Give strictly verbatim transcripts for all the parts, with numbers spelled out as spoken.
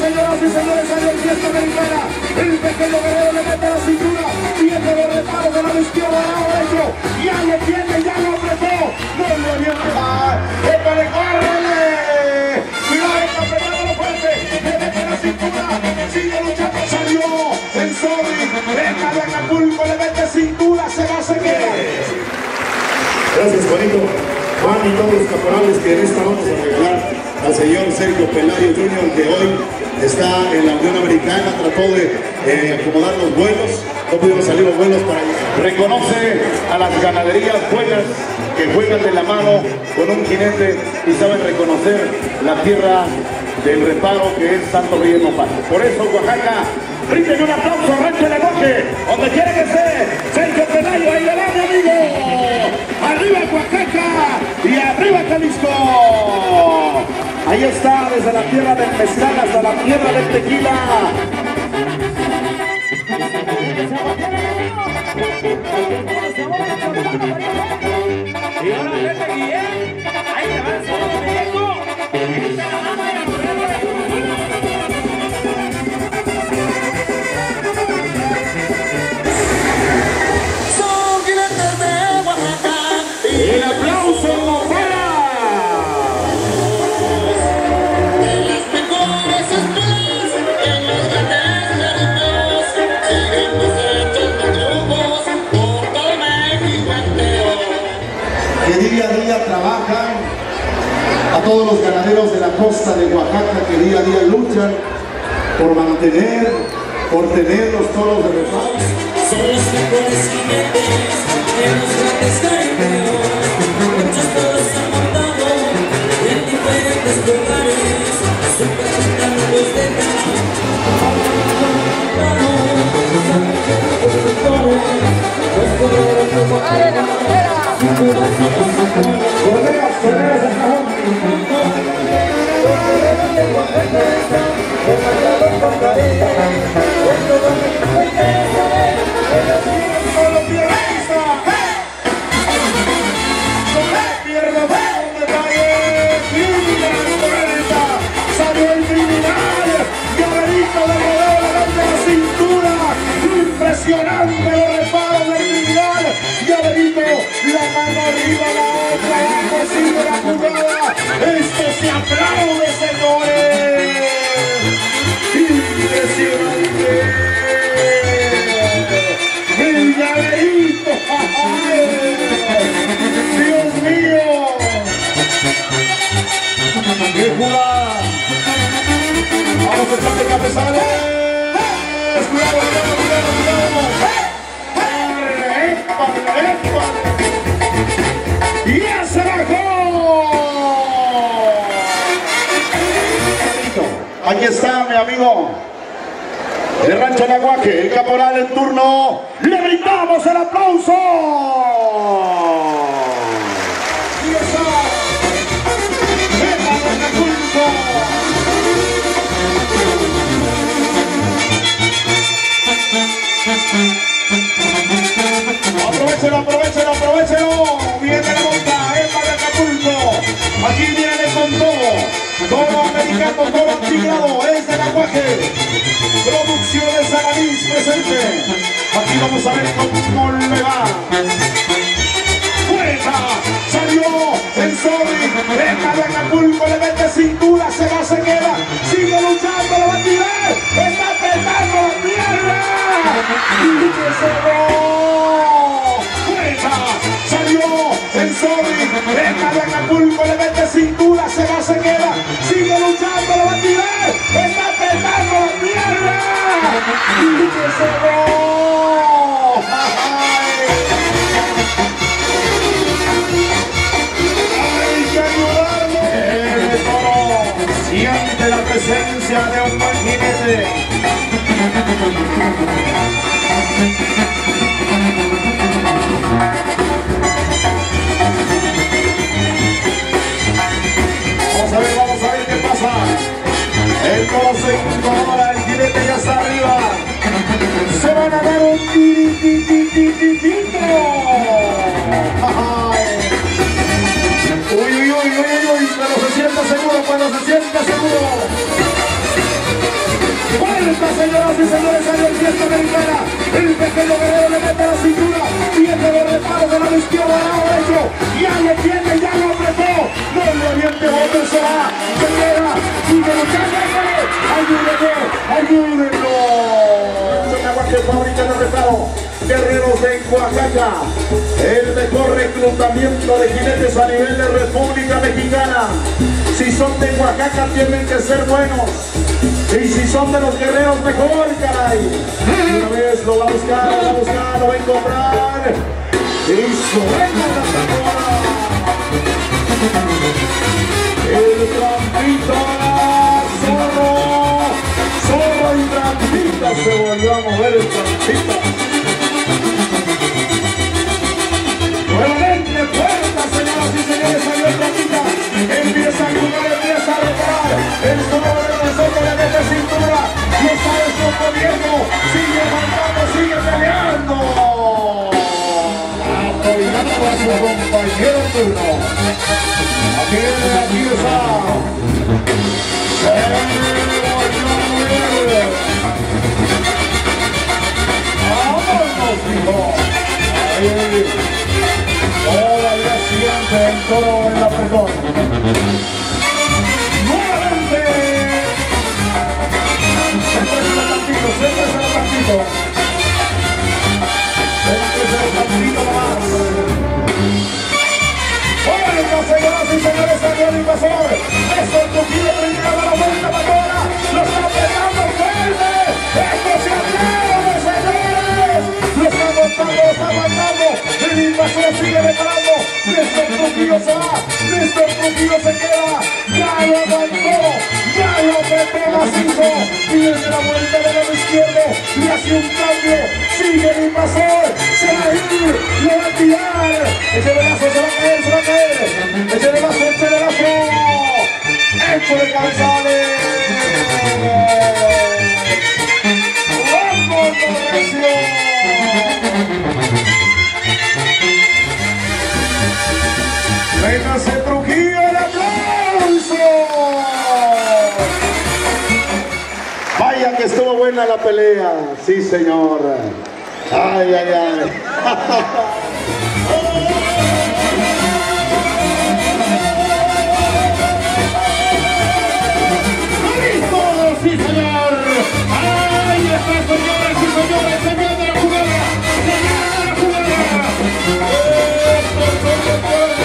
señoras y señores, salió el fiesta americana. El pequeño guerrero le mete la cintura. Viene los reparos de la izquierda al lado derecho. Ya lo tiene, ya lo apretó. No lo orienta. ¡Épale, córrele! Cuidado, está apretando fuerte. Le mete la cintura. Sigue luchando, salió el Zorri. Deja de Acapulco, le mete cintura. Se va a seguir. Gracias, Juanito. Juan y todos los caporales que en esta vamos a regalar al señor Sergio Pelayo junior, que hoy está en la Unión Americana, trató de eh, acomodar los vuelos, no pudimos salir los vuelos para allá. Reconoce a las ganaderías buenas que juegan de la mano con un jinete y saben reconocer la tierra del reparo que es Santo Rey Nopal. Por eso Oaxaca, bríndele un aplauso a Rancho Lenguaje, donde quiera que esté, Sergio Pelayo, ahí le va, mi amigo. Arriba Oaxaca y arriba Jalisco. Ahí está, desde la tierra del mezcal hasta la tierra del tequila. Y ahora vete, Guillén. Ahí te va el solo Diego. Ahí te la mano y el Son jinetes de Oaxaca. Y el aplauso no para. En las mejores escuelas, en los grandes méritos, siguen los hechos de triunfos por todo México entero. Que día a día trabajan, a todos los ganaderos de la costa de Oaxaca que día a día luchan por mantener, por tener los toros de reparo. Son los mejores jinetes en los grandes caribeos. Muchos toros han montado en diferentes lugares. Su capitán los deja. Los toreros de Oaxaca. Correas, correas de cajón. Salió el criminal, llaverito de rodeo, levanta la cintura. Impresionante los reparos del criminal. Llaverito, la mano arriba, la otra abajo, sigue la jugada. Esto se aplaude, señores. Impresionante. El llaverito. Dios mío. ¡Qué jugada! Vamos a echar de cabezales. Cuidado, cuidado, cuidado, cuidado. ¡Y hacia abajo! Aquí está mi amigo el Rancho Lenguaje, el caporal en turno. ¡Le brindamos el aplauso! ¡Y eso! ¡Venga, de Acapulco! Aprovechelo, aprovechelo, aprovechelo. Viene la monta, Epa de Acapulco. Aquí viene con todo. Todo americano, todo antigrado, es de Lenguaje. Producciones Alanís presente. Aquí vamos a ver cómo le va. Fuerza, salió el Zorri. Deja de Acapulco, le mete cintura, se va, se queda. Sigue luchando, lo va a tirar. Está apretando la pierna. Y que cerró. Fuerza, salió el Zorri. Deja de Acapulco, le mete cintura, se va, se queda. Sigue luchando, lo va a tirar. Está apretando la pierna. Y que cerró. Hay que ayudarlo. El toro siente la presencia de un buen jinete. Vamos a ver, vamos a ver qué pasa. El toro se incorpora, el jinete ya está arriba. Se van a dar un tirititititito. Uy, uy, uy, uy, uy, pero se siente seguro, cuando se siente seguro. Fuerza, señoras y señores, salió el fiesta americana. El pequeño guerrero le mete la cintura. Viene los reparos de la izquierda al lado derecho. Ya lo tiene, ya lo apretó. No le aviente, otro se va. Se queda, sigue luchando. Ayúdenlo, ayúdenlo. Que fabrica de reparo, guerreros de Oaxaca, el mejor reclutamiento de jinetes a nivel de República Mexicana. Si son de Oaxaca tienen que ser buenos, y si son de los guerreros mejor, caray. Una vez lo va a buscar, lo va a buscar, lo va a encontrar, y suena la tambora. El trampito, zorro. Zorro y trampita, se volvió a mover el trampita. Nuevamente fuerza, señoras y señores, salió el trampita. Empieza a jugar, empieza a reparar. El zorro de nosotros le mete cintura. Lo está descomponiendo. Sigue mandando, sigue peleando. Apoyando a su compañero en turno. Aquí viene, aquí está. ¡Vámonos, hijo! Ahí, todavía siente el toro en la perdón. ¡Nuevamente! Siéntese el tantito, siéntese el tantito. Siéntese el tantito nomás. Bueno, señoras y señores, salió el invasor. Eso es Trujillo primero de la vuelta patrona. Lo está apretando fuerte. Esto se atreve, señores. Lo está aguantando, lo está aguantando. El invasor sigue reparando. Néstor Trujillo se va. Néstor Trujillo se queda. Ya lo aguantó. Ya lo apretó macizo. Y desde la vuelta del lado izquierdo le hace un cambio. Sigue el invasor. Se va a ir. Lo va a tirar. Ese brazo se va a caer, se va a caer. Échale lazo, échale lazo. Échale cabezales. ¡Vamos, Mauricio! ¡Véngase Trujillo, el aplauso! Vaya que estuvo buena la pelea. Sí, señor. Ay, ay, ay. ¡Sí, señor! ¡Ahí está, señores y señores! ¡Se viene la jugada! ¡Se viene la jugada! ¡Esto es lo que puede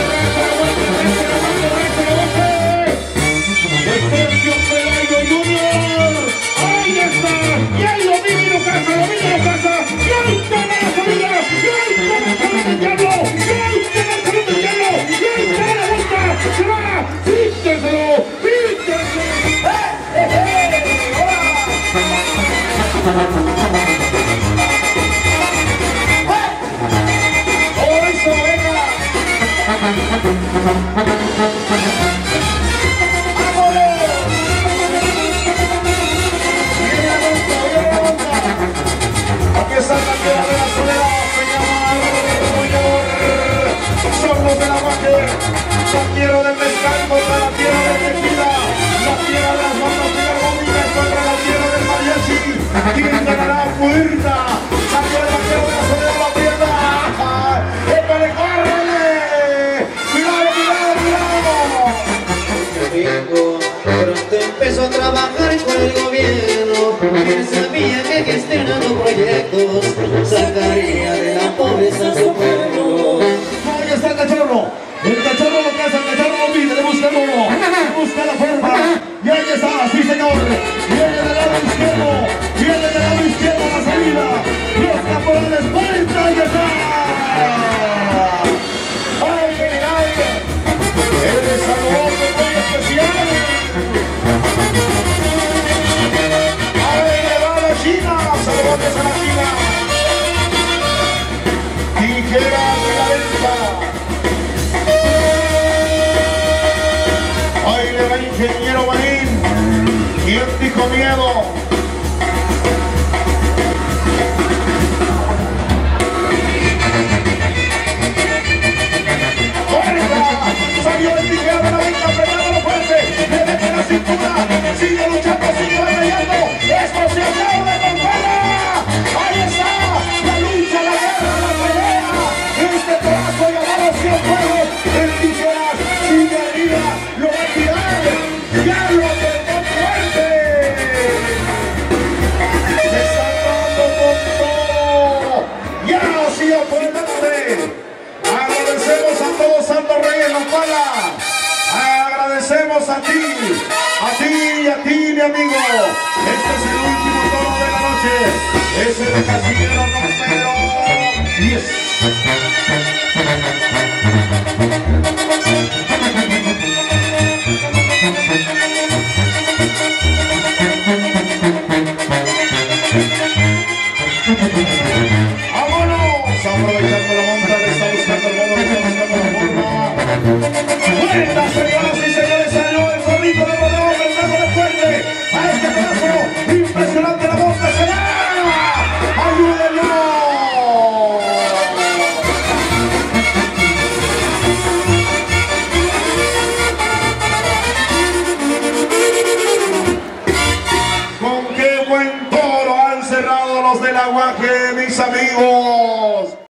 ¡de Sergio Pelayo Junior! ¡Ahí está! ¡Y ahí lo vino casa! ¡Lo vino casa! ¡Y ahí está la salida! ¡Y ahí está la salida del diablo! ¡Y ahí está la salida del diablo! ¡Y ahí está la vuelta! ¡Se va! ¡Fíjenselo! ¡Fíjenselo! ¡Eh, eh, eh! ¡Oh, eso, venga! ¡Vámonos! ¡Viene la monta, viene la monta! Aquí está la tierra de la soledad, señor. Son los de la vaque, la tierra del mezcal contra la tierra del tequila, la tierra de las bandas de la gómina contra la tierra del mariachi. ¿Quién ganará fuerza? Salió el vaquero de la soledad a la pierna. ¡Épale, córrele! ¡Cuidado, cuidado, cuidado! Domingo, pronto empezó a trabajar con el gobierno. Él sabía que gestionando proyectos sacaría de la pobreza a su pueblo. Ahí está el cachorro. El cachorro lo que hace, el cachorro lo pide, le busca el modo, le busca la forma. Y ahí está, sí señor. Viene del lado izquierdo, viene del lado izquierdo la salida. Los caporales, vuelta, ahí está. ¡Ay, ay, ay! El desarrollo muy especial. ¡Ahí le va la China! ¡Saludos a la China! Tijera de la venta. Ahí le va ingeniero Marín. ¿Quién dijo miedo? ¡Fuerza! Salió el tijera de la venta, apretándolo fuerte. Le mete la cintura. Sigue luchando, sigue batallando. ¡Esto se acaba! a ti, a ti y a ti, mi amigo. Este es el último toro de la noche. Es el casillero número diez. ¡Vámonos! Aprovechando la monta, le está buscando el modo, le está buscando la forma. ¡Buenas, señoras y señores! Salió el zorrito de Rodeo, el trago de fuerte. A este pedazo, impresionante la monta, se va. ¡Ayúdenlo! Con qué buen toro han cerrado los del Aguaje, mis amigos.